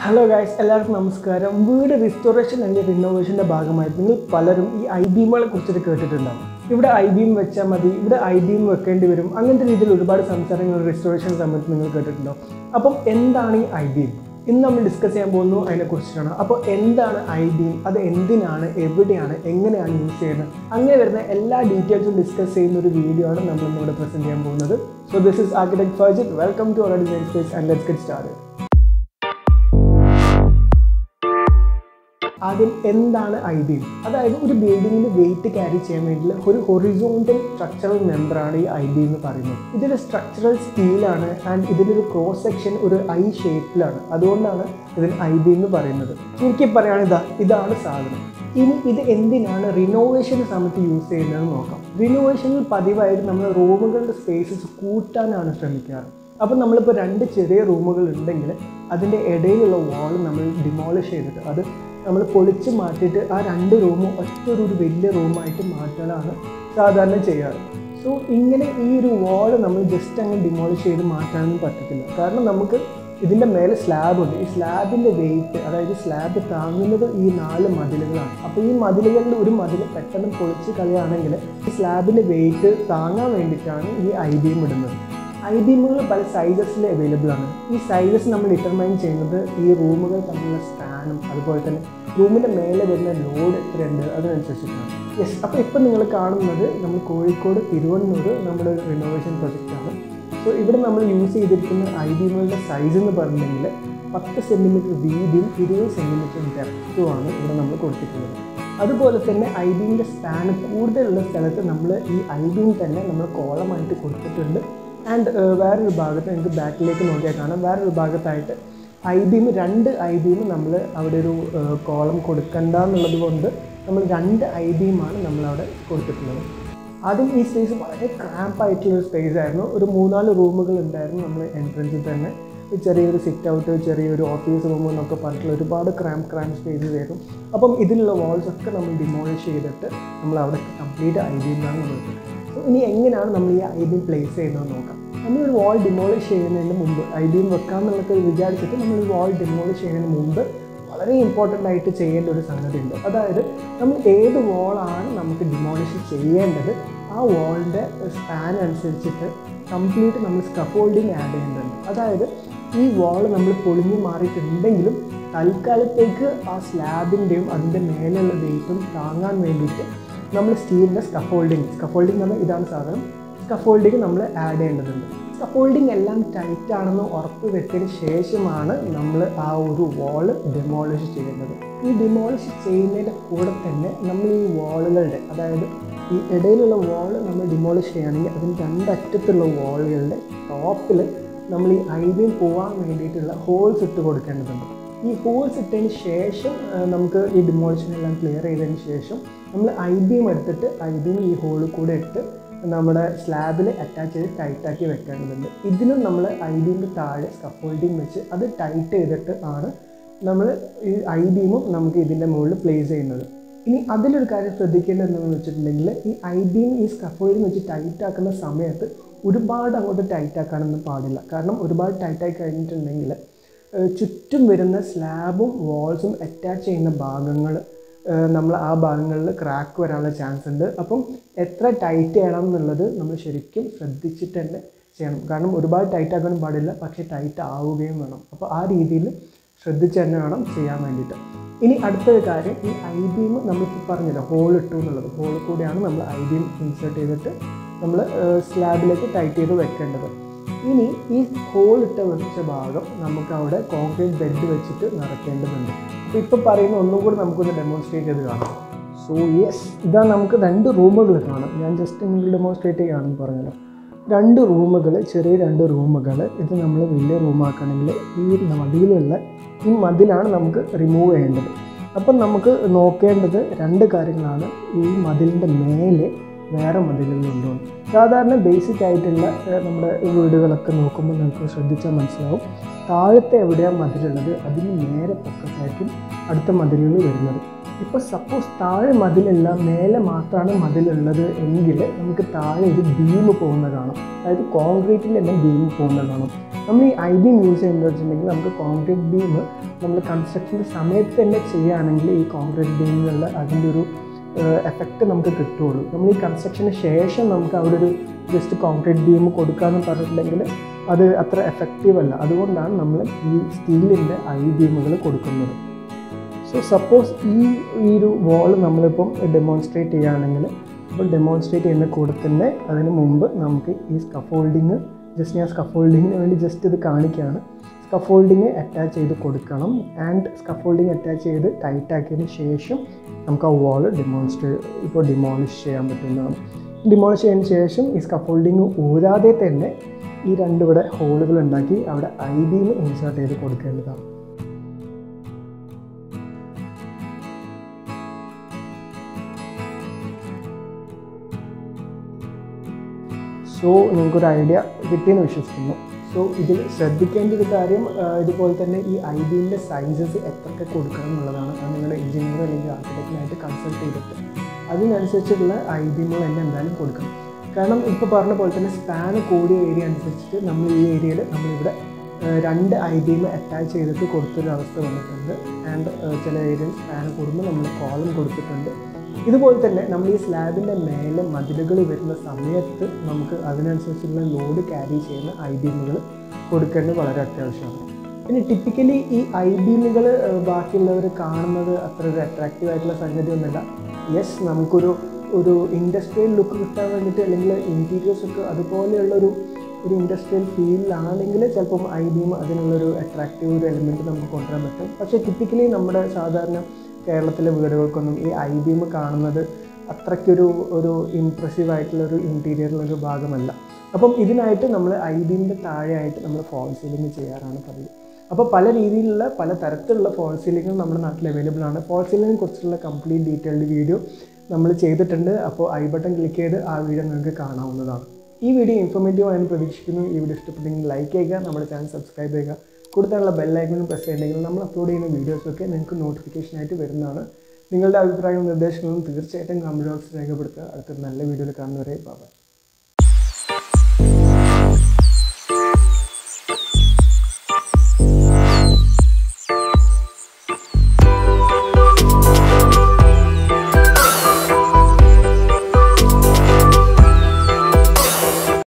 Hello guys, എല്ലാവർക്കും നമസ്കാരം. വീട് റിസ്റ്റോറേഷൻ അല്ലെങ്കിൽ റിനോവേഷൻ്റെ ഭാഗമായിട്ട് നിങ്ങൾ പലരും ഈ ഐബീമുകളെ കുറിച്ചിട്ട് കേട്ടിട്ടുണ്ടാവും. ഇവിടെ ഐബീം വെച്ചാൽ മതി, ഇവിടെ ഐബീം വെക്കേണ്ടി വരും, അങ്ങനത്തെ രീതിയിൽ ഒരുപാട് സംസാരങ്ങൾ റിസ്റ്റോറേഷൻ സമയത്ത് നിങ്ങൾ കേട്ടിട്ടുണ്ടാവും. അപ്പം എന്താണ് ഈ ഐബീം? ഇന്ന് നമ്മൾ ഡിസ്കസ് ചെയ്യാൻ പോകുന്നു അതിനെക്കുറിച്ചിട്ടാണ്. അപ്പോൾ എന്താണ് ഐബീം, അത് എന്തിനാണ്, എവിടെയാണ്, എങ്ങനെയാണ് യൂസ് ചെയ്യുന്നത്, അങ്ങനെ വരുന്ന എല്ലാ ഡീറ്റെയിൽസും ഡിസ്കസ് ചെയ്യുന്ന ഒരു വീഡിയോ ആണ് നമ്മൾ ഇന്നിവിടെ പ്രസൻറ്റ് ചെയ്യാൻ പോകുന്നത്. So this is architect Fajid. Welcome to our design space and let's get started. ആദ്യം എന്താണ് ഐബീം? അതായത് ഒരു ബിൽഡിങ്ങിന് വെയിറ്റ് ക്യാരി ചെയ്യാൻ വേണ്ടിയുള്ള ഒരു ഹൊറിസോണ്ടൽ സ്ട്രക്ചറൽ മെമ്പറാണ് ഈ ഐബീം എന്ന് പറയുന്നത്. ഇതൊരു സ്ട്രക്ചറൽ സ്റ്റീലാണ് ആൻഡ് ഇതിലൊരു ക്രോസ് സെക്ഷൻ ഒരു ഐ ഷേപ്പിലാണ്. അതുകൊണ്ടാണ് ഇതിന് ഐബീം എന്ന് പറയുന്നത്. ചുരുക്കി പറയുകയാണെങ്കിൽ ഇതാണ് സാധനം. ഇനി ഇത് എന്തിനാണ് റിനോവേഷൻ സമയത്ത് യൂസ് ചെയ്യുന്നതെന്ന് നോക്കാം. റിനോവേഷനിൽ പതിവായിട്ട് നമ്മൾ റൂമുകളുടെ സ്പേസസ് കൂട്ടാനാണ് ശ്രമിക്കാറ്. അപ്പോൾ നമ്മളിപ്പോൾ 2 ചെറിയ റൂമുകൾ ഉണ്ടെങ്കിൽ അതിൻ്റെ ഇടയിലുള്ള വാൾ നമ്മൾ ഡിമോളിഷ് ചെയ്തിട്ട് അത് നമ്മൾ പൊളിച്ച് മാറ്റിയിട്ട് ആ 2 റൂമും ഒറ്റൊരു വലിയ റൂമായിട്ട് മാറ്റാനാണ് സാധാരണ ചെയ്യാറ്. സോ ഇങ്ങനെ ഈ ഒരു വാൾ നമ്മൾ ജസ്റ്റ് അങ്ങ് ഡിമോളിഷ് ചെയ്ത് മാറ്റാനൊന്നും പറ്റത്തില്ല. കാരണം നമുക്ക് ഇതിൻ്റെ മേലെ സ്ലാബുണ്ട്. ഈ സ്ലാബിൻ്റെ വെയിറ്റ്, അതായത് സ്ലാബ് താങ്ങുന്നത് ഈ 4 മതിലുകളാണ്. അപ്പോൾ ഈ മതിലുകളിൽ ഒരു മതിൽ പെട്ടെന്ന് പൊളിച്ച് കളയുകയാണെങ്കിൽ ഈ സ്ലാബിൻ്റെ വെയിറ്റ് താങ്ങാൻ വേണ്ടിയിട്ടാണ് ഈ ഐബീം ഇടുന്നത്. ഐബീമുകൾ പല സൈസസിൽ അവൈലബിൾ ആണ്. ഈ സൈസസ് നമ്മൾ ഡിറ്റർമൈൻ ചെയ്യുന്നത് ഈ റൂമുകൾ തമ്മിലുള്ള സ്പാനും അതുപോലെ തന്നെ റൂമിൻ്റെ മേലെ വരുന്ന ലോഡ് എത്രയുണ്ട് അതിനനുസരിച്ചിട്ടാണ്. യെസ്, അപ്പോൾ ഇപ്പം നിങ്ങൾ കാണുന്നത് നമ്മൾ കോഴിക്കോട് തിരുവണ്ണൂർ നമ്മുടെ ഒരു റിനോവേഷൻ പ്രൊജക്റ്റാണ്. സോ ഇവിടെ നമ്മൾ യൂസ് ചെയ്തിരിക്കുന്ന ഐബീമുകളുടെ സൈസ് എന്ന് പറഞ്ഞിട്ടുണ്ടെങ്കിൽ 10 സെൻറ്റിമീറ്റർ വീതിയും 20 സെൻറ്റിമീറ്റർ ഡെപ്തുമാണ് ഇവിടെ നമ്മൾ കൊടുത്തിട്ടുള്ളത്. അതുപോലെ തന്നെ ഐബീമിൻ്റെ സ്പാന് കൂടുതലുള്ള സ്ഥലത്ത് നമ്മൾ ഈ ഐബീം തന്നെ നമ്മൾ കോളമായിട്ട് കൊടുത്തിട്ടുണ്ട്. ആൻഡ് വേറൊരു ഭാഗത്ത് നിങ്ങൾക്ക് ബാക്കിലേക്ക് നോക്കിയാൽ കാണാം, വേറൊരു ഭാഗത്തായിട്ട് ഐബീം 2 ഐബീം നമ്മൾ അവിടെ ഒരു കോളം കൊടുക്കണ്ട എന്നുള്ളത് കൊണ്ട് നമ്മൾ 2 ഐബീമാണ് നമ്മളവിടെ കൊടുത്തിട്ടുള്ളത്. ആദ്യം ഈ സ്പേസ് വളരെ ക്രാമ്പായിട്ടുള്ളൊരു സ്പേസ് ആയിരുന്നു. ഒരു 3-4 റൂമുകൾ ഉണ്ടായിരുന്നു നമ്മൾ എൻട്രൻസിൽ തന്നെ. ചെറിയൊരു സിറ്റ് ഔട്ട്, ചെറിയൊരു ഓഫീസ് റൂം എന്നൊക്കെ പറഞ്ഞിട്ടുള്ള ഒരുപാട് ക്രാമ്പ് സ്പേസസ് ആയിരുന്നു. അപ്പം ഇതിലുള്ള വാൾസൊക്കെ നമ്മൾ ഡിമോളിഷ് ചെയ്തിട്ട് നമ്മൾ അവിടെ കംപ്ലീറ്റ് ഐബീമാണ് കൊടുത്തത്. സോ ഇനി എങ്ങനെയാണ് നമ്മൾ ഈ ഐബീം പ്ലേസ് ചെയ്യുന്നത് നോക്കാം. നമ്മളൊരു വാൾ ഡിമോളിഷ് ചെയ്യുന്നതിന് മുമ്പ് ഐബീം വെക്കാമെന്നുള്ളതൊക്കെ വിചാരിച്ചിട്ട് നമ്മൾ വാൾ ഡിമോളിഷ് ചെയ്യുന്നതിന് മുമ്പ് വളരെ ഇമ്പോർട്ടൻ്റ് ആയിട്ട് ചെയ്യേണ്ട ഒരു സംഗതി ഉണ്ട്. അതായത് നമ്മൾ ഏത് വാളാണ് നമുക്ക് ഡിമോളിഷ് ചെയ്യേണ്ടത് ആ വാളിൻ്റെ സ്പാൻ അനുസരിച്ചിട്ട് കംപ്ലീറ്റ് നമ്മൾ സ്കഫോൾഡിങ് ആഡ് ചെയ്യേണ്ടതുണ്ട്. അതായത് ഈ വാൾ നമ്മൾ പൊളിഞ്ഞു മാറിയിട്ടുണ്ടെങ്കിലും തൽക്കാലത്തേക്ക് ആ സ്ലാബിൻ്റെയും അതിൻ്റെ മേലുള്ള വെയിറ്റും താങ്ങാൻ വേണ്ടിയിട്ട് നമ്മൾ സ്റ്റീലിൻ്റെ സ്കഫോൾഡിങ് എന്ന് പറഞ്ഞാൽ ഇതാണ് സാധനം. സ്കഫോൾഡിങ് നമ്മൾ ആഡ് ചെയ്യേണ്ടതുണ്ട്. സ്കഫോൾഡിങ് എല്ലാം ടൈറ്റ് ആണെന്ന് ഉറപ്പ് വരുത്തിയതിന് ശേഷമാണ് നമ്മൾ ആ ഒരു വാൾ ഡിമോളിഷ് ചെയ്യുന്നത്. ഈ ഡിമോളിഷ് ചെയ്യുന്നതിൻ്റെ കൂടെ തന്നെ നമ്മൾ ഈ വാളുകളുടെ, അതായത് ഈ ഇടയിലുള്ള വാൾ നമ്മൾ ഡിമോളിഷ് ചെയ്യുകയാണെങ്കിൽ അതിന് 2 അറ്റത്തുള്ള വാളുകളുടെ ടോപ്പിൽ നമ്മൾ ഈ ഐബീം പോകാൻ വേണ്ടിയിട്ടുള്ള ഹോൾസ് ഇട്ട് കൊടുക്കേണ്ടതുണ്ട്. ഈ ഹോൾസ് ഇട്ടതിന് ശേഷം നമുക്ക് ഈ ഡിമോളിഷനെല്ലാം ക്ലിയർ ചെയ്തതിന് ശേഷം നമ്മൾ ഐബീം എടുത്തിട്ട് ഐബീം ഈ ഹോളിൽ കൂടെ ഇട്ട് നമ്മുടെ സ്ലാബിൽ അറ്റാച്ച് ചെയ്ത് ടൈറ്റാക്കി വെക്കേണ്ടതുണ്ട്. ഇതിനും നമ്മൾ ഐബീമിൻ്റെ താഴെ സ്കഫോൾഡിങ് വെച്ച് അത് ടൈറ്റ് ചെയ്തിട്ട് ആണ് നമ്മൾ ഈ ഐബീമും നമുക്ക് ഇതിൻ്റെ മുകളിൽ പ്ലേസ് ചെയ്യുന്നത്. ഇനി അതിലൊരു കാര്യം ശ്രദ്ധിക്കേണ്ടത് എന്താണെന്ന് വെച്ചിട്ടുണ്ടെങ്കിൽ ഈ ഐബീം ഈ സ്കഫോൾഡിങ് വെച്ച് ടൈറ്റാക്കുന്ന സമയത്ത് ഒരുപാട് അങ്ങോട്ട് ടൈറ്റാക്കാനൊന്നും പാടില്ല. കാരണം ഒരുപാട് ടൈറ്റായി കഴിഞ്ഞിട്ടുണ്ടെങ്കിൽ ചുറ്റും വരുന്ന സ്ലാബും വാൾസും അറ്റാച്ച് ചെയ്യുന്ന ഭാഗങ്ങൾ നമ്മൾ ആ ഭാഗങ്ങളിൽ ക്രാക്ക് വരാനുള്ള ചാൻസ് ഉണ്ട്. അപ്പം എത്ര ടൈറ്റ് ചെയ്യണം എന്നുള്ളത് നമ്മൾ ശരിക്കും ശ്രദ്ധിച്ചിട്ട് തന്നെ ചെയ്യണം. കാരണം ഒരുപാട് ടൈറ്റ് ആക്കാനും പാടില്ല, പക്ഷേ ടൈറ്റ് ആവുകയും വേണം. അപ്പോൾ ആ രീതിയിൽ ശ്രദ്ധിച്ച് തന്നെ വേണം ചെയ്യാൻ വേണ്ടിയിട്ട്. ഇനി അടുത്തൊരു കാര്യം, ഈ ഐബീം നമ്മളിപ്പോൾ പറഞ്ഞില്ല ഹോൾ ഇട്ടു എന്നുള്ളത്, ഹോളിൽ കൂടെയാണ് നമ്മൾ ഐബീം ഇൻസേർട്ട് ചെയ്തിട്ട് നമ്മൾ സ്ലാബിലേക്ക് ടൈറ്റ് ചെയ്ത് വെക്കേണ്ടത്. ഇനി ഈ ഹോൾ ഇട്ട് വെച്ച ഭാഗം നമുക്ക് അവിടെ കോൺക്രീറ്റ് ബെഡ് വെച്ചിട്ട് നിറയ്ക്കേണ്ടതുണ്ട്. അപ്പോൾ ഇപ്പോൾ പറയുന്ന ഒന്നും കൂടി നമുക്കൊന്ന് ഡെമോൺസ്ട്രേറ്റ് ചെയ്ത് കാണാം. സോ യെസ്, ഇതാ നമുക്ക് 2 റൂമുകൾ കാണാം. ഞാൻ ജസ്റ്റ് നിങ്ങൾ ഡെമോൺസ്ട്രേറ്റ് ചെയ്യുകയാണെന്ന് പറഞ്ഞല്ലോ. 2 റൂമുകൾ, ചെറിയ 2 റൂമുകൾ. ഇത് നമ്മൾ വലിയ റൂമാക്കണമെങ്കിൽ ഈ മതിലുള്ള ഈ മതിലാണ് നമുക്ക് റിമൂവ് ചെയ്യേണ്ടത്. അപ്പം നമുക്ക് നോക്കേണ്ടത് 2 കാര്യങ്ങളാണ്. ഈ മതിലിൻ്റെ മേലെ വേറെ മതിലുകളുണ്ടോ. സാധാരണ ബേസിക് ആയിട്ടുള്ള നമ്മുടെ വീടുകളൊക്കെ നോക്കുമ്പോൾ നമുക്ക് ശ്രദ്ധിച്ചാൽ മനസ്സിലാവും, താഴത്തെ എവിടെയാണ് മതിലുള്ളത് അതിന് നേരെ പൊക്കത്തായിരിക്കും അടുത്ത മതിലുകൾ വരുന്നത്. ഇപ്പോൾ സപ്പോസ് താഴെ മതിലല്ല മേലെ മാത്രമാണ് മതിലുള്ളത് എങ്കിൽ നമുക്ക് താഴെ ഒരു ബീം പോകുന്നത് കാണാം. അതായത് കോൺക്രീറ്റിൽ തന്നെ ബീം പോകുന്നത് കാണാം. നമ്മൾ ഈ ഐ ബീം യൂസ് ചെയ്യുന്നത് വെച്ചിട്ടുണ്ടെങ്കിൽ നമുക്ക് കോൺക്രീറ്റ് ബീം നമ്മൾ കൺസ്ട്രക്ഷൻ്റെ സമയത്ത് തന്നെ ചെയ്യുകയാണെങ്കിൽ ഈ കോൺക്രീറ്റ് ബീമിലുള്ള അതിൻ്റെ ഒരു എഫക്റ്റ് നമുക്ക് കിട്ടുകയുള്ളൂ. നമ്മൾ ഈ കൺസ്ട്രക്ഷന് ശേഷം നമുക്ക് അവിടെ ഒരു ജസ്റ്റ് കോൺക്രീറ്റ് ബീം കൊടുക്കാമെന്ന് പറഞ്ഞിട്ടുണ്ടെങ്കിൽ അത് അത്ര എഫക്റ്റീവ് അല്ല. അതുകൊണ്ടാണ് നമ്മൾ ഈ സ്റ്റീലിൻ്റെ ഐ ബീമുകൾ കൊടുക്കുന്നത്. സോ സപ്പോസ് ഈ ഒരു വാൾ നമ്മളിപ്പം ഡെമോൺസ്ട്രേറ്റ് ചെയ്യുകയാണെങ്കിൽ, അപ്പോൾ ഡെമോൺസ്ട്രേറ്റ് ചെയ്യുന്ന കൂടെ തന്നെ അതിന് മുമ്പ് നമുക്ക് ഈ സ്കഫോൾഡിങ് ജസ്റ്റ് ഞാൻ സ്കഫോൾഡിങ്ങിന് വേണ്ടി ജസ്റ്റ് ഇത് കാണിക്കുകയാണ്. സ്കഫോൾഡിങ് അറ്റാച്ച് ചെയ്ത് കൊടുക്കണം. ആൻഡ് സ്കഫോൾഡിങ് അറ്റാച്ച് ചെയ്ത് ടൈറ്റാക്കിയതിന് ശേഷം നമുക്ക് ആ വാൾ ഡിമോളിഷ് ചെയ്യാൻ പറ്റുന്നതാണ്. ഡിമോളിഷ് ചെയ്തതിന് ശേഷം ഈ സ്കഫോൾഡിങ് ഊരാതെ തന്നെ ഈ ഇവിടെ ഹോളുകൾ ഉണ്ടാക്കി അവിടെ ഐ ബീം ഇൻസേർട്ട് ചെയ്ത് കൊടുക്കേണ്ടതാണ്. സോ നിങ്ങൾക്കൊരു ഐഡിയ കിട്ടിയെന്ന് വിശ്വസിക്കുന്നു. സോ ഇതിൽ ശ്രദ്ധിക്കേണ്ട ഒരു കാര്യം ഇതുപോലെ തന്നെ ഈ ഐ ബീമിൻ്റെ സൈസസ് എത്രയൊക്കെ കൊടുക്കണം എന്നുള്ളതാണ്. അത് നിങ്ങളുടെ എഞ്ചിനീയർ അല്ലെങ്കിൽ ആർക്കിടെക്റ്റിനായിട്ട് കൺസൾട്ട് ചെയ്തിട്ട് അതിനനുസരിച്ചുള്ള ഐ ബീമുകൾ തന്നെ എന്തായാലും കൊടുക്കണം. കാരണം ഇപ്പോൾ പറഞ്ഞ പോലെ തന്നെ സ്പാൻ കൂടിയ ഏരിയ അനുസരിച്ചിട്ട് നമ്മൾ ഈ ഏരിയയിൽ നമ്മളിവിടെ 2 ഐ ബീം അറ്റാച്ച് ചെയ്തിട്ട് കൊടുത്തൊരവസ്ഥ വന്നിട്ടുണ്ട്. ആൻഡ് ചില ഏരിയയിൽ സ്പാൻ കൂടുമ്പോൾ നമ്മൾ കോളം കൊടുത്തിട്ടുണ്ട്. ഇതുപോലെ തന്നെ നമ്മൾ ഈ സ്ലാബിൻ്റെ മേലെ മതിലുകൾ വരുന്ന സമയത്ത് നമുക്ക് അതിനനുസരിച്ചുള്ള ലോഡ് ക്യാരി ചെയ്യുന്ന ഐ ബീമുകൾ കൊടുക്കേണ്ടത് വളരെ അത്യാവശ്യമാണ്. പിന്നെ ടിപ്പിക്കലി ഈ ഐ ബീമുകൾ ബാക്കിയുള്ളവർ കാണുന്നത് അത്ര ഒരു അട്രാക്റ്റീവ് ആയിട്ടുള്ള സംഗതിയൊന്നുമില്ല. യെസ്, നമുക്കൊരു ഇൻഡസ്ട്രിയൽ ലുക്ക് കിട്ടാൻ വേണ്ടിയിട്ട് അല്ലെങ്കിൽ ഇൻറ്റീരിയേഴ്സൊക്കെ അതുപോലെയുള്ള ഒരു ഇൻഡസ്ട്രിയൽ ഫീലിലാണെങ്കിൽ ചിലപ്പം ഐ ബീം അതിനുള്ളൊരു അട്രാക്റ്റീവ് ഒരു എലിമെൻറ്റ് നമുക്ക് കൊണ്ടുവരാൻ പറ്റും. പക്ഷേ ടിപ്പിക്കലി നമ്മുടെ സാധാരണ കേരളത്തിലെ വീടുകൾക്കൊന്നും ഈ ഐ ബീം കാണുന്നത് അത്രയ്ക്കൊരു ഇംപ്രസീവായിട്ടുള്ളൊരു ഇൻറ്റീരിയറിലൊരു ഭാഗമല്ല. അപ്പം ഇതിനായിട്ട് നമ്മൾ ഐ ബീമിൻ്റെ താഴെയായിട്ട് നമ്മൾ ഫോൾ സീലിംഗ് ചെയ്യാറാണ് പതിവ്. അപ്പോൾ പല രീതിയിലുള്ള പല തരത്തിലുള്ള ഫോൾ സീലിംഗ് നമ്മുടെ നാട്ടിൽ അവൈലബിൾ ആണ്. ഫോൾ സീലിംഗിനെ കുറിച്ചുള്ള കംപ്ലീറ്റ് ഡീറ്റെയിൽഡ് വീഡിയോ നമ്മൾ ചെയ്തിട്ടുണ്ട്. അപ്പോൾ ഐ ബട്ടൺ ക്ലിക്ക് ചെയ്ത് ആ വീഡിയോ നിങ്ങൾക്ക് കാണാവുന്നതാണ്. ഈ വീഡിയോ ഇൻഫോർമേറ്റീവ് ആണെന്ന് പ്രതീക്ഷിക്കുന്നു. ഈ വീഡിയോ ഇഷ്ടപ്പെട്ടെങ്കിൽ ലൈക്ക് ചെയ്യുക, നമ്മുടെ ചാനൽ സബ്സ്ക്രൈബ് ചെയ്യുക, കൂടുതലുള്ള ബെല്ലൈക്കനും പ്രസ് ചെയ്യണമെങ്കിൽ നമ്മൾ അപ്ലോഡ് ചെയ്യുന്ന വീഡിയോസൊക്കെ നിങ്ങൾക്ക് നോട്ടിഫിക്കേഷനായിട്ട് വരുന്നതാണ്. നിങ്ങളുടെ അഭിപ്രായവും നിർദ്ദേശങ്ങളും തീർച്ചയായിട്ടും കമൻറ്റ് ബോക്സിൽ രേഖപ്പെടുത്തുക. അടുത്തൊരു നല്ല വീഡിയോയിൽ കാണുന്നവരെ ബൈ.